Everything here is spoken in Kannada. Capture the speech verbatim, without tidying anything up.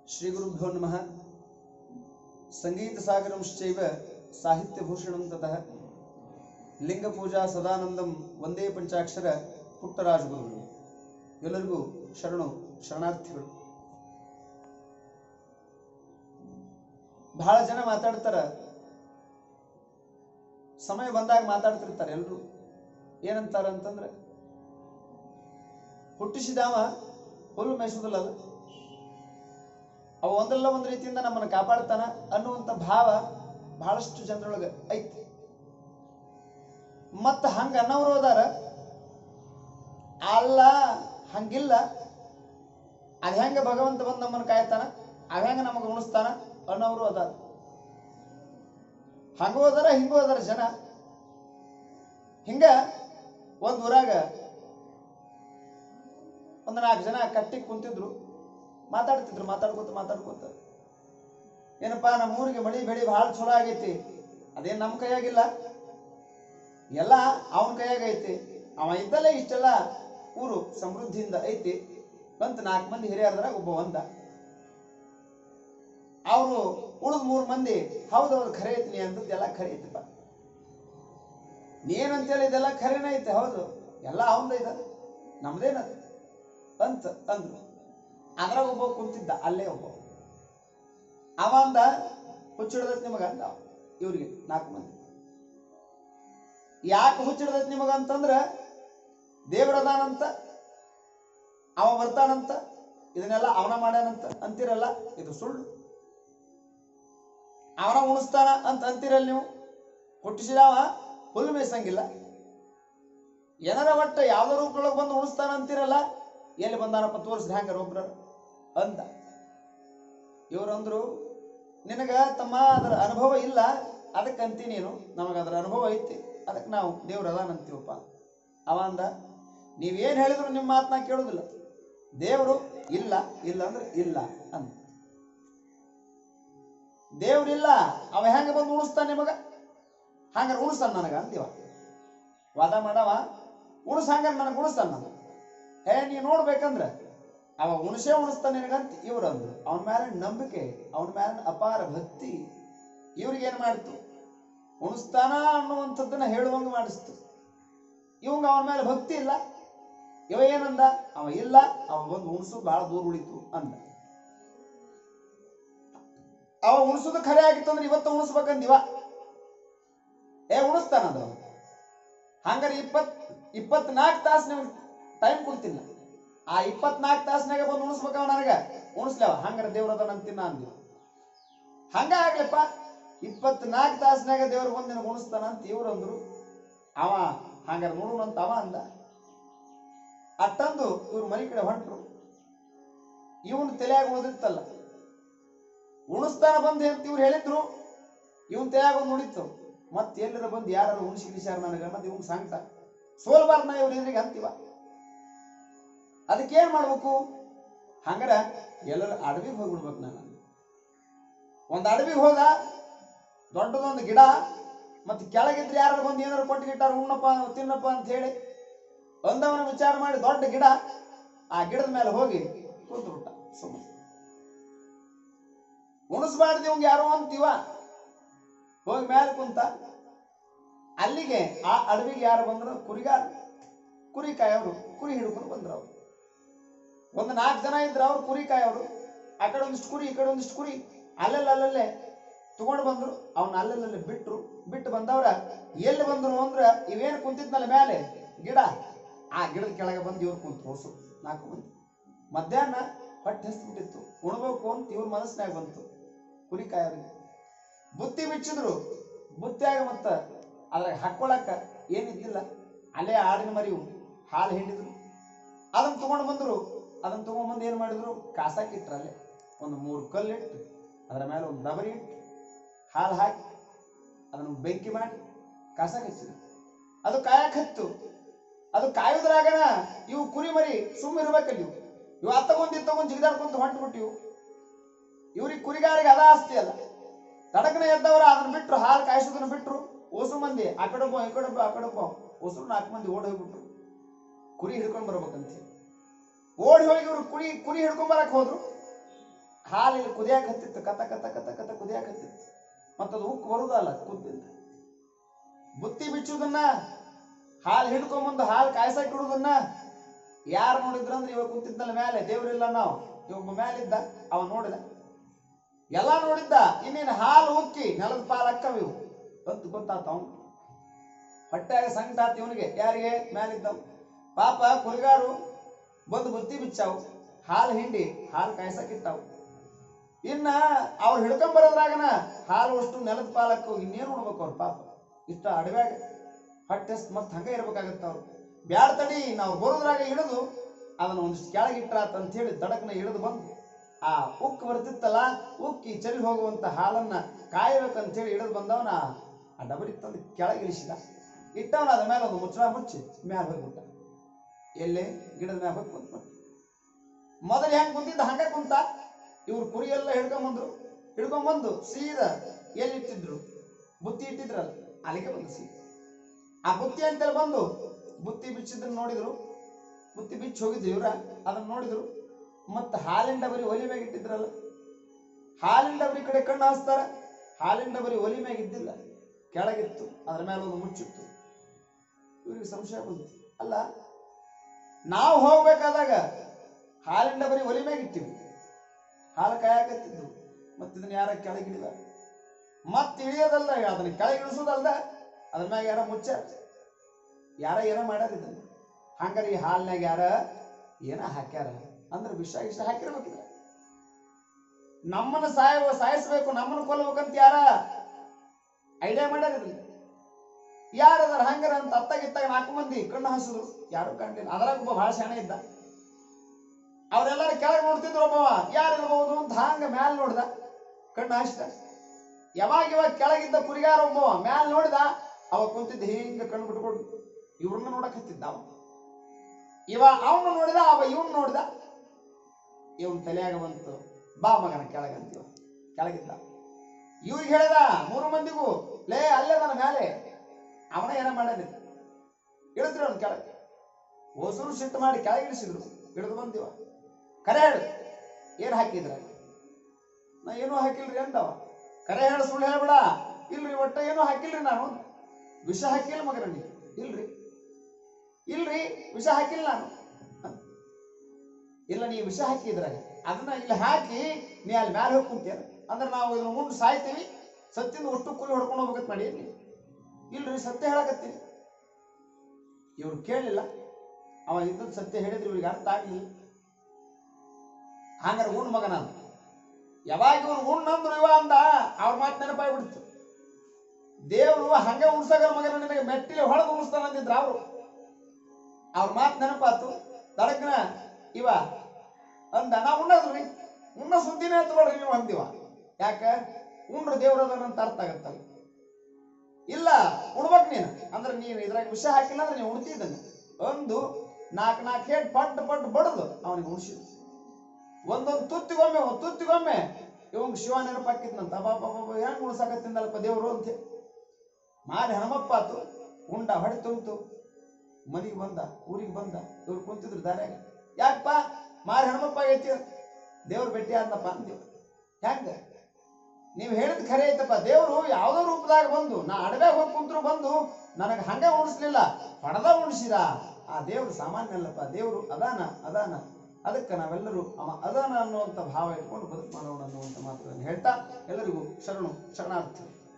श्री गुरुभ्यो नमः। संगीत सागरंश्चैव साहित्य भूषणं ततः लिंग पूजा सदानंदम वंदे पंचाक्षर ಪುಟ್ಟರಾಜ ಗುರುಗಳು ಎಲ್ಲರಿಗೂ ಶರಣು ಶರಣಾರ್ಥಿಗಳು. ಬಹಳ ಜನ ಮಾತಾಡ್ತಾರ, ಸಮಯ ಬಂದಾಗ ಮಾತಾಡ್ತಿರ್ತಾರೆ. ಎಲ್ಲರೂ ಏನಂತಾರ ಅಂತಂದ್ರೆ, ಹುಟ್ಟಿಸಿದವ ಹುಲ್ಲು ಮೇಯಿಸುವುದಿಲ್ಲ, ಅವ ಒಂದಲ್ಲ ಒಂದು ರೀತಿಯಿಂದ ನಮ್ಮನ್ನು ಕಾಪಾಡ್ತಾನ ಅನ್ನುವಂಥ ಭಾವ ಬಹಳಷ್ಟು ಜನರೊಳಗೆ ಐತಿ. ಮತ್ತ ಹಂಗ ಅನ್ನೋರು ಅದಾರ, ಅಲ್ಲ ಹಂಗಿಲ್ಲ, ಅದ ಹೆಂಗ ಭಗವಂತ ಬಂದು ನಮ್ಮನ್ನು ಕಾಯ್ತಾನ, ಅದ ಹೆಂಗ ನಮಗೆ ಉಣಿಸ್ತಾನ ಅನ್ನೋರು ಅದಾರ. ಹಂಗೂ ಅದಾರ ಹಿಂಗೂ ಅದಾರ ಜನ. ಹಿಂಗ ಒಂದ್ ಊರಾಗ ಒಂದ್ ನಾಲ್ಕು ಜನ ಕಟ್ಟಿಗೆ ಕುಂತಿದ್ರು, ಮಾತಾಡ್ತಿದ್ರು. ಮಾತಾಡ್ಕೋತ ಮಾತಾಡ್ಕೋತ ಏನಪ್ಪಾ ನಮ್ಮ ಊರಿಗೆ ಮಳಿ ಬೆಳಿ ಬಹಳ ಚಲೋ ಆಗೈತಿ, ಅದೇನ್ ನಮ್ಮ ಕೈಯಾಗಿಲ್ಲ, ಎಲ್ಲ ಅವನ ಕೈಯಾಗ ಐತಿ, ಅವ ಇದ್ದಲ್ಲೇ ಇಷ್ಟೆಲ್ಲ ಊರು ಸಮೃದ್ಧಿಯಿಂದ ಐತಿ ಅಂತ ನಾಲ್ಕು ಮಂದಿ ಹಿರಿಯರದ್ರಾಗ ಒಬ್ಬ ಒಂದ. ಅವರು ಉಳಿದ ಮೂರು ಮಂದಿ ಹೌದೌದು ಖರೆ ಐತಿ, ನೀ ಅಂದದ್ದು ಎಲ್ಲ ಖರೆ ಐತಿಪ್ಪ, ನೀನಂತೇಳಿ ಇದೆಲ್ಲ ಖರೇನ ಐತಿ, ಹೌದು ಎಲ್ಲ ಅವಂದ ಐತ, ನಮ್ದೇನದು ಅಂತ ಅಂದ್ರು. ಅದ್ರಾಗ ಒಬ್ಬ ಕುಂತಿದ್ದ, ಅಲ್ಲೇ ಒಬ್ಬ ಅವ ಅಂದ, ಹುಚ್ಚಿಡ್ದತ್ ನಿಮಗ ಅಂದ ಇವ್ರಿಗೆ ನಾಲ್ಕು ಮಂದಿ. ಯಾಕೆ ಹುಚ್ಚಿಡ್ದತ್ ನಿಮಗ ಅಂತಂದ್ರ, ದೇವರದಾನಂತ, ಅವ ಬರ್ತಾನಂತ, ಇದನ್ನೆಲ್ಲ ಅವನ ಮಾಡ್ಯಾನಂತ ಅಂತಿರಲ್ಲ, ಇದು ಸುಳ್ಳು. ಅವನ ಉಣಿಸ್ತಾನ ಅಂತ ಅಂತಿರಲ್ಲ ನೀವು. ಹುಟ್ಟಿಸಿದವ ಹುಲ್ಲು ಮೇಯ್ಸಂಗಿಲ್ಲ, ಏನಾರ ಒಟ್ಟ ಯಾವ್ದೋ ರೂಪದೊಳಗೆ ಬಂದು ಉಣಿಸ್ತಾನ ಅಂತಿರಲ್ಲ, ಎಲ್ಲಿ ಬಂದಾನಪ್ಪ ತೋರಿಸಿದ ಹ್ಯಾಂಗಾರ ಒಬ್ರ ಅಂದ. ಇವ್ರಂದ್ರು, ನಿನಗ ತಮ್ಮ ಅದರ ಅನುಭವ ಇಲ್ಲ, ಅದಕ್ಕೆ ಅಂತಿ ನೀನು, ನಮಗ ಅದರ ಅನುಭವ ಐತಿ, ಅದಕ್ಕೆ ನಾವು ದೇವ್ರ ಅದಾನಂತೀವಪ್ಪ. ಅವ ಅಂದ, ನೀವೇನ್ ಹೇಳಿದ್ರು ನಿಮ್ಮ ಮಾತನ್ನ ಕೇಳುದಿಲ್ಲ, ದೇವರು ಇಲ್ಲ ಇಲ್ಲ ಅಂದ್ರೆ ಇಲ್ಲ ಅಂದ. ದೇವ್ರಿಲ್ಲ, ಅವ ಹೆಂಗ ಬಂದು ಉಣಿಸ್ತಾನ ನಿಮಗ, ಹಂಗಾರ ಉಣಿಸ್ತಾನ ನನಗ ಅಂತೀವ. ವಾದ ಮಾಡವ, ಉಣಿಸ್ ಹಂಗಾರ ನನಗೆ ಉಣಿಸ್ತಾನ ನನಗ. ಹೇ ನೀ ನೋಡ್ಬೇಕಂದ್ರ ಅವ ಉಣಿಸೇ ಉಣಿಸ್ತಾನ ನಿನಗಂತ ಇವ್ರು ಅಂದ್ರು. ಅವನ ಮೇಲೆ ನಂಬಿಕೆ, ಅವನ ಮೇಲೆ ಅಪಾರ ಭಕ್ತಿ ಇವ್ರಿಗೇನ್ ಮಾಡಿತು, ಉಣಿಸ್ತಾನ ಅನ್ನುವಂಥದ್ದನ್ನ ಹೇಳುವಂಗ ಮಾಡಿಸ್ತು. ಇವಂಗ ಅವನ ಮೇಲೆ ಭಕ್ತಿ ಇಲ್ಲ. ಇವ ಏನಂದ, ಅವ ಇಲ್ಲ, ಅವ ಬಂದು ಉಣಿಸೋದು ಬಹಳ ದೂರ ಉಳಿತು ಅಂದ. ಅವ ಉಣಿಸೋದು ಖರೆ ಆಗಿತ್ತು ಅಂದ್ರೆ ಇವತ್ತು ಉಣಿಸ್ಬೇಕಂದಿವ. ಏ ಉಣಿಸ್ತಾನದ, ಹಂಗಾರೆ ಇಪ್ಪತ್ ಇಪ್ಪತ್ನಾಲ್ಕು ತಾಸು ನಿಮ್ಗೆ ಟೈಮ್ ಕೊಡ್ತೀನಿ, ಆ ಇಪ್ಪತ್ನಾಲ್ಕು ತಾಸನಾಗ ಬಂದು ಉಣಿಸ್ಬೇಕವ ನನಗ, ಉಣಿಸ್ಲವ, ಹಂಗಾರೆ ದೇವ್ರದ ನಂತಿನ ಅಂದಿವ. ಹಂಗ ಆಗ್ಲಪ್ಪ, ಇಪ್ಪತ್ನಾಲ್ಕು ತಾಸನಾಗ ದೇವ್ರ ಬಂದು ನಿನಗೆ ಉಣಿಸ್ತಾನ ಅಂತ ಇವ್ರು ಅಂದ್ರು. ಅವ ಹಂಗಾರೆ ನೋಡುವಂತ ಅವ ಅಂದ. ಅಟ್ಟಂದು ಇವ್ರು ಮನೆ ಕಡೆ ಹೊಂಟ್ರು. ಇವನ್ ತಲೆಯಾಗ ಉಳಿದಿತ್ತಲ್ಲ, ಉಣಿಸ್ತಾನ ಬಂದು ಅಂತ ಇವ್ರು ಹೇಳಿದ್ರು, ಇವನ್ ತಲೆಯಾಗ ಒಂದು ಉಳಿತು. ಮತ್ತೆ ಎಲ್ಲರ ಬಂದು ಯಾರು ಉಣಿಸಿ ಗಿಳಿಸ್ಯಾರ ನನಗ ಅನ್ನೋದು ಇವ್ನ ಸಂಕಟ. ಸೋಲ್ಬಾರ್ನ ಇವ್ರ ಎದುರಿಗೆ ಅಂತೀವ. ಅದಕ್ಕೆ ಏನ್ ಮಾಡ್ಬೇಕು, ಹಂಗಾರ ಎಲ್ಲರ ಅಡವಿಗೆ ಹೋಗ್ಬಿಡ್ಬೇಕು. ನಾನು ಒಂದ್ ಅಡವಿಗೆ ಹೋದ, ದೊಡ್ಡದೊಂದು ಗಿಡ, ಮತ್ತೆ ಕೆಳಗಿದ್ರೆ ಯಾರು ಬಂದು ಏನಾರು ಕೊಟ್ಟು ಗಿಟ್ಟಾರ ಉಣ್ಣಪ್ಪ ತಿನ್ನಪ್ಪ ಅಂತ ಹೇಳಿ ಒಂದವನ ವಿಚಾರ ಮಾಡಿ ದೊಡ್ಡ ಗಿಡ, ಆ ಗಿಡದ ಮೇಲೆ ಹೋಗಿ ಕೂತು ಬಿಟ್ಟ. ಸುಮ್ಮನೆ ಉಣಿಸ್ಬಾರ್ದು ಇವಂಗ ಯಾರೋ ಅಂತೀವ. ಹೋಗಿ ಮೇಲೆ ಕುಂತ. ಅಲ್ಲಿಗೆ ಆ ಅಡವಿಗೆ ಯಾರು ಬಂದ್ರು, ಕುರಿಗಾರ, ಕುರಿ ಕಾಯವರು, ಕುರಿ ಹಿಡ್ಕೊಂಡು ಬಂದ್ರು. ಅವ್ರು ಒಂದು ನಾಲ್ಕು ಜನ ಇದ್ರು, ಅವ್ರು ಕುರಿ ಕಾಯವರು. ಆ ಕಡೆ ಒಂದಿಷ್ಟು ಕುರಿ, ಈ ಕಡೆ ಒಂದಿಷ್ಟು ಕುರಿ, ಅಲ್ಲೆಲ್ಲ ಅಲ್ಲಲ್ಲೇ ತಗೊಂಡು ಬಂದ್ರು. ಅವನ್ನ ಅಲ್ಲೆಲ್ಲಲ್ಲಿ ಬಿಟ್ರು. ಬಿಟ್ಟು ಬಂದವ್ರ ಎಲ್ಲಿ ಬಂದ್ರು ಅಂದ್ರ, ಇವೇನು ಕುಂತಿದ್ನಲ್ಲ ಮೇಲೆ ಗಿಡ, ಆ ಗಿಡದ ಕೆಳಗೆ ಬಂದು ಇವ್ರು ಕುಂತು ಹೊಸು ನಾಲ್ಕು ಮಂದಿ. ಮಧ್ಯಾಹ್ನ ಹೊಟ್ಟೆ ಹಸ್ಬಿಟ್ಟಿತ್ತು, ಉಣ್ಬೇಕು ಅಂತ ಇವ್ರ ಮನಸ್ಸಿನಾಗ ಬಂತು. ಕುರಿಕಾಯವ್ರಿಗೆ ಬುತ್ತಿ ಬಿಚ್ಚಿದ್ರು. ಬುತ್ತಿಯಾಗ ಮತ್ತ ಅದ್ರಾಗ ಹಾಕೊಳಕ ಏನಿದ್ದಿಲ್ಲ, ಅಲ್ಲೇ ಆಡಿನ ಮರಿವು ಹಾಲು ಹಿಂಡಿದ್ರು. ಅದನ್ನ ತಗೊಂಡು ಬಂದ್ರು. ಅದನ್ನ ತಗೊಂಡ್ ಬಂದು ಏನ್ ಮಾಡಿದ್ರು, ಕಾಸಾಕಿಟ್ರ. ಅಲ್ಲೇ ಒಂದು ಮೂರು ಕಲ್ಲಿಟ್ಟು, ಅದರ ಮೇಲೆ ಒಂದು ಡಬರಿ ಇಟ್ಟು ಹಾಲು ಹಾಕಿ ಅದನ್ನು ಬೆಂಕಿ ಮಾಡಿ ಕಾಸಾಕ್ ಹಚ್ಚಿದ್ರು. ಅದು ಕಾಯಕ್ ಹತ್ತು. ಅದು ಕಾಯುದ್ರಾಗನ ಇವು ಕುರಿ ಮರಿ ಸುಮ್ಮ ಇರ್ಬೇಕಲ್ಲಿ. ಇವು ಇವು ಅತ್ತ ತಗೊಂಡು ತಗೊಂಡು ಜಿಗಿದಾಡ್ಕೊಂತ ಹೊಂಟು ಬಿಟ್ಟಿವು. ಇವ್ರಿಗೆ ಕುರಿಗಾರಿಗೆ ಅದ ಆಸ್ತಿ ಅಲ್ಲ. ತಡಕನ ಎದ್ದವರ ಅದನ್ನ ಬಿಟ್ರು, ಹಾಲು ಕಾಯಿಸೋದನ್ನ ಬಿಟ್ರು. ಓಸು ಮಂದಿ ಆ ಕಡೆಬ್ಬ ಈ ಕಡೆಬ್ಬ ಆ ಕಡೆಬ್ಬ ಓಸು ನಾಲ್ಕು ಮಂದಿ ಓಡಿ ಹೋಗ್ಬಿಟ್ರು, ಕುರಿ ಹಿಡ್ಕೊಂಡ್ ಬರ್ಬೇಕಂತ. ಓಡಿ ಹೋಗಿ ಇವ್ರು ಕುರಿ ಕುರಿ ಹಿಡ್ಕೊಂಡ್ ಬರಕ್ ಹೋದ್ರು. ಹಾಲು ಇಲ್ಲಿ ಕುದಿಯಾಕ ಹತ್ತಿತ್ತು, ಕತ ಕತ ಕತ ಕತ ಕುದಿಯಾಕ ಹತ್ತಿತ್ತು. ಮತ್ತದು ಉಕ್ಕು ಬರುದಲ್ಲ ಕುದ್ದಿಂದ. ಬುತ್ತಿ ಬಿಚ್ಚುದನ್ನ, ಹಾಲು ಹಿಡ್ಕೊಂಬಂದು ಹಾಲು ಕಾಯ್ಸಕ್ ಇಡುದನ್ನ ಯಾರು ನೋಡಿದ್ರಂದ್ರೆ ಇವಾಗ ಕುಂತಿದ್ನಲ್ಲ ಮೇಲೆ, ದೇವ್ರಿಲ್ಲ ನಾವು, ಇವೊಬ್ಬ ಮೇಲಿದ್ದ, ಅವ ನೋಡಿದ, ಎಲ್ಲ ನೋಡಿದ್ದ. ಇನ್ನೇನು ಹಾಲು ಉಕ್ಕಿ ನೆಲದ ಪಾಲು ಅಕ್ಕವ ಇವು ಅಂತ ಗೊತ್ತಾತ. ಅವನು ಹೊಟ್ಟೆಯಾಗ ಸಂಕಟ ಆತ ಇವನಿಗೆ. ಯಾರಿಗೆ? ಮೇಲಿದ್ದವು. ಪಾಪ ಕುರಿಗಾರು ಬಂದು ಬುತ್ತಿ ಬಿಚ್ಚಾವು, ಹಾಲು ಹಿಂಡಿ ಹಾಲು ಕಾಯ್ಸಕ್ಕಿಟ್ಟಾವು. ಇನ್ನ ಅವ್ರು ಹಿಡ್ಕೊಂಬರೋದ್ರಾಗನ ಹಾಲು ಅಷ್ಟು ನೆಲದ ಪಾಲಕ್ಕವು. ಇನ್ನೇನು ನೋಡ್ಬೇಕು ಅವ್ರು ಪಾಪ, ಇಷ್ಟ ಅಡವ್ಯಾಗ ಹೊಟ್ಟೆ ಮತ್ ಹಂಗ ಇರ್ಬೇಕಾಗತ್ತ. ಅವ್ರು ಬ್ಯಾಡ ತಡಿ, ನಾವು ಬರೋದ್ರಾಗ ಹಿಡಿದು ಅದನ್ನ ಒಂದಿಷ್ಟು ಕೆಳಗಿಟ್ರಾತ ಅಂತ ಹೇಳಿ ತಡಕ್ನ ಇಳಿದು ಬಂದು ಆ ಉಕ್ಕು ಬರ್ತಿತ್ತಲ್ಲ, ಉಕ್ಕಿ ಚಲಿ ಹೋಗುವಂತ ಹಾಲನ್ನ ಕಾಯಬೇಕಂತ ಹೇಳಿ ಇಳಿದು ಬಂದವನ ಆ ಡಬರಿ ತಂದು ಕೆಳಗಿಳಿಸಿದ. ಇಟ್ಟವನ ಅದ್ರ ಮೇಲೆ ಒಂದು ಮುಚ್ಚಳ ಮುಚ್ಚಿ ಮ್ಯಾಲ ಹೋಗ್ಬಿಟ್ಟ. ಎಲ್ಲೇ? ಗಿಡದ ಮ್ಯಾಲ ಹೋಗಿ ಕುಂತ. ಮೊದಲು ಹೆಂಗ್ ಕುಂತಿದ್ದ ಹಂಗ ಕುಂತ. ಇವ್ರು ಕುರಿ ಎಲ್ಲ ಹಿಡ್ಕೊಂಬಂದ್ರು. ಹಿಡ್ಕೊಂಬಂದು ಸೀದಾ ಎಲ್ಲಿಟ್ಟಿದ್ರು? ಬುತ್ತಿ ಇಟ್ಟಿದ್ರಲ್ಲ, ಅಲ್ಲಿಗೆ ಬಂದು ಸೀದಾ ಆ ಬುತ್ತಿ ಅಂತೇಳಿ ಬಂದು ಬುತ್ತಿ ಬಿಚ್ಚಿದ್ದನ್ನ ನೋಡಿದ್ರು. ಬುತ್ತಿ ಬಿಚ್ಚಿ ಹೋಗಿದ್ರು ಇವ್ರ, ಅದನ್ನ ನೋಡಿದ್ರು. ಮತ್ತ ಹಾಲಿನ ಡಬರಿ ಒಲಿ ಮ್ಯಾಗ ಇಟ್ಟಿದ್ರಲ್ಲ, ಹಾಲಿನ ಡಬರಿ ಕಡೆ ಕಣ್ಣು ಹಾಸ್ತಾರ. ಹಾಲಿನ ಡಬರಿ ಒಲಿ ಮ್ಯಾಗ ಇದ್ದಿಲ್ಲ, ಕೆಳಗಿತ್ತು, ಅದ್ರ ಮೇಲೆ ಒಂದು ಮುಚ್ಚಿತ್ತು. ಇವ್ರಿಗೆ ಸಂಶಯ ಬಂತು, ಅಲ್ಲ ನಾವು ಹೋಗ್ಬೇಕಾದಾಗ ಹಾಲಿನ ಡಬರಿ ಒಲಿ ಮ್ಯಾಗ ಇಟ್ಟಿವಿ, ಹಾಲು ಕಾಯಕತ್ತಿದ್ದು, ಮತ್ತ ಇದನ್ನ ಯಾರ ಕೆಳಗಿಳಿದ? ಮತ್ ಇಳಿಯೋದಲ್ದ, ಅದನ್ನ ಕೆಳಗಿಳಿಸೋದಲ್ದ, ಅದ್ರ ಮ್ಯಾಗ ಯಾರ ಮುಚ್ಚಾರ, ಯಾರ ಏನ ಮಾಡ್ಯಾರ ಇದನ್ನ. ಹಂಗಾರ ಈ ಹಾಲ್ನಾಗ ಯಾರ ಏನ ಹಾಕ್ಯಾರ ಅಂದ್ರೆ ವಿಷ ಇಷ್ಟ ಹಾಕಿರ್ಬೇಕಿಲ್ಲ. ನಮ್ಮನ್ನ ಸಾಯ ಸಾಯಿಸ್ಬೇಕು, ನಮ್ಮನ್ನ ಕೊಲ್ಲಬೇಕಂತ ಯಾರ ಐಡಿಯಾ ಮಾಡ್ಯಾರ ಇದನ್ನ. ಯಾರದಾರ ಹಂಗಾರ ಅಂತ ಅತ್ತಾಗಿತ್ತಾಗ ನಾಲ್ಕು ಮಂದಿ ಕಣ್ಣು ಹಾಸಿದ್ರು, ಯಾರು ಕಂಡಿಲ್ಲ. ಅದ್ರಾಗ ಒಬ್ಬ ಬಹಳ ಶಾಣೆ ಇದ್ದ. ಅವ್ರೆಲ್ಲಾರು ಕೆಳಗೆ ನೋಡ್ತಿದ್ರು. ಒಬ್ಬವ ಯಾರಿರ್ಬಹುದು ಅಂತ ಹಂಗ ಮ್ಯಾಲ ನೋಡ್ದ, ಕಣ್ಣು ಹಾಸಿದ. ಯಾವಾಗ ಇವಾಗ ಕೆಳಗಿದ್ದ ಕುರಿಗಾರ ಒಬ್ಬವ ಮ್ಯಾಲ ನೋಡಿದ, ಅವ ಕುಂತಿದ್ದ ಹಿಂಗ ಕಣ್ಣು ಬಿಟ್ಕೊಂಡು ಇವ್ರನ್ನ ನೋಡಕ್ ಹತ್ತಿದ್ದ. ಅವ ಇವ ಅವನು ನೋಡಿದ, ಅವ ಇವನ್ ನೋಡಿದ. ಇವನ್ ತಲೆಯಾಗ ಬಂತು, ಬಾ ಮಗನ ಕೆಳಗಂತೀವ. ಕೆಳಗಿದ್ದ. ಇವ್ರಿಗೆ ಹೇಳಿದ ಮೂರು ಮಂದಿಗೂ, ಲೇ ಅಲ್ಲೇ ನನ್ನ ಮ್ಯಾಲೆ ಅವನ ಏನ ಮಾಡೋದಿಲ್ಲ, ಇಳಿದ್ರು ಅವ್ನ ಕೆಳಗೆ. ಹೊಸರು ಸಿಟ್ಟು ಮಾಡಿ ಕೆಳಗಿಳಿಸಿದ್ರು. ಹಿಡಿದು ಬಂದಿವ. ಕರೆ ಹೇಳು, ಏನ್ ಹಾಕಿದ್ರ? ನಾ ಏನೂ ಹಾಕಿಲ್ರಿ ಅಂದವ. ಕರೆ ಹೇಳು, ಸುಳ್ಳು ಹೇಳ್ಬೇಡ. ಇಲ್ರಿ ಒಟ್ಟ ಏನೂ ಹಾಕಿಲ್ರಿ, ನಾನು ವಿಷ ಹಾಕಿಲ್ಲ ಮಗನ. ನೀವು ಇಲ್ರಿ ಇಲ್ರಿ ವಿಷ ಹಾಕಿಲ್ಲ ನಾನು. ಇಲ್ಲ, ನೀವು ವಿಷ ಹಾಕಿದ್ರ ಅದನ್ನ ಇಲ್ಲಿ ಹಾಕಿ ನೀ ಅಲ್ಲಿ ಮ್ಯಾಲೆ ಹೋಗಿ ಕುಂತೀರ ಅಂದ್ರೆ ನಾವು ಇದನ್ನ ಮುಂದೆ ಸಾಯ್ತೀವಿ, ಸತ್ತಿಂದ ಒಟ್ಟು ಕುರಿ ಹೊಡ್ಕೊಂಡು ಹೋಗ್ಬೇಕಂತ ಮಾಡಿ. ಇಲ್ರಿ ಸತ್ಯ ಹೇಳಕತ್ತೀನಿ. ಇವ್ರು ಕೇಳಲಿಲ್ಲ. ಅವ ಇದ್ದದ್ದು ಸತ್ಯ ಹೇಳಿದ್ರೆ ಇವ್ರಿಗೆ ಅರ್ಥ ಆಗ್ಲಿಲ್ಲ. ಹಂಗಾರೆ ಉಣ್ ಮಗನ ಅಂತ ಯಾವಾಗ ಇವ್ರು ಉಣ್ಣಂದ್ರು ಇವ ಅಂದ, ಅವ್ರ ಮಾತು ನೆನಪಾಗ್ಬಿಡ್ತು. ದೇವ್ರು ಹಂಗೆ ಉಣ್ಸಗಲ್ ಮಗನ, ನಿನಗೆ ಮೆಟ್ಟಿಲಿ ಹೊಡೆದು ಉಣಿಸ್ತಾನ ಅಂದಿದ್ರ ಅವ್ರು. ಅವ್ರ ಮಾತು ನೆನಪಾತು. ತಡಕ್ನ ಇವ ಅಂದ, ನಾ ಉಣ್ಣದ್ರಿ, ಉಣ್ಣ ಸುದ್ದಿನೇ ತಗೊಳ್ರಿ ನೀವು ಅಂದಿವ. ಯಾಕ? ಉಂಡ್ರು ದೇವ್ರದಂತ ಅರ್ಥ ಆಗತ್ತಲ್ಲ. ಇಲ್ಲ ಉಣ್ಬೇಕ್ ನೀನು ಅಂದ್ರೆ ನೀನು ಇದ್ರಾಗ ವಿಷ ಹಾಕಿಲ್ಲ ಅಂದ್ರೆ ನೀವು ಉಣ್ತಿದ್ದನ್ನ ಒಂದು ನಾಲ್ಕು ನಾಲ್ಕು ಹೇಟ್ ಪಟ್ಟು ಪಟ್ಟು ಬಡದು ಅವನಿಗೆ ಉಣಿಸಿದ್ರು. ಒಂದೊಂದು ತುತ್ತಿಗೊಮ್ಮೆ ಒಂದು ತುತ್ತಿಗೊಮ್ಮೆ ಇವಂಗ ಶಿವ ನೆನಪಾಕಿದ್ನಂತ. ಬಾಬಾ ಬಾಬಾ ಹೆಂಗ್ ಉಣ್ಸಾಕತ್ತಿಂದಲ್ಪ ದೇವ್ರು ಅಂತ ಮಾಡಿ ಹನುಮಪ್ಪ ಆತು. ಉಂಡ ಹೊಡೆ ತುಂಬಿತು. ಮನೆಗೆ ಬಂದ, ಊರಿಗೆ ಬಂದ. ಇವ್ರು ಕುಂತಿದ್ರು ದಾರ್ಯಾಗ. ಯಾಕಪ್ಪ ಮಾರಿ ಹನುಮಪ್ಪ ಆಗೈತಿ? ದೇವ್ರು ಭೇಟಿ ಆದ್ನಪ್ಪ ಅಂದೇವ್. ಹೆಂಗ? ನೀವು ಹೇಳಿದ್ ಖರೆ ಐತಪ್ಪ. ದೇವ್ರು ಯಾವ್ದೋ ರೂಪದಾಗ ಬಂದು, ನಾ ಅಡವ್ಯಾಗ ಹೋಗಿ ಕುಂತ್ರು ಬಂದು ನನಗೆ ಹಂಗ ಉಣಿಸ್ಲಿಲ್ಲ, ಹೊಡೆದ ಉಣಿಸಿದ. ಆ ದೇವ್ರು ಸಾಮಾನ್ಯ ಅಲ್ಲಪ್ಪ, ದೇವ್ರು ಅದಾನ ಅದಾನ. ಅದಕ್ಕೆ ನಾವೆಲ್ಲರೂ ಅವ ಅದಾನ ಅನ್ನುವಂಥ ಭಾವ ಇಟ್ಕೊಂಡು ಬದುಕು ಮಾಡೋಣ ಅನ್ನುವಂಥ ಮಾತುಗಳನ್ನು ಹೇಳ್ತಾ ಎಲ್ಲರಿಗೂ ಶರಣು ಶರಣಾರ್ಥಿ.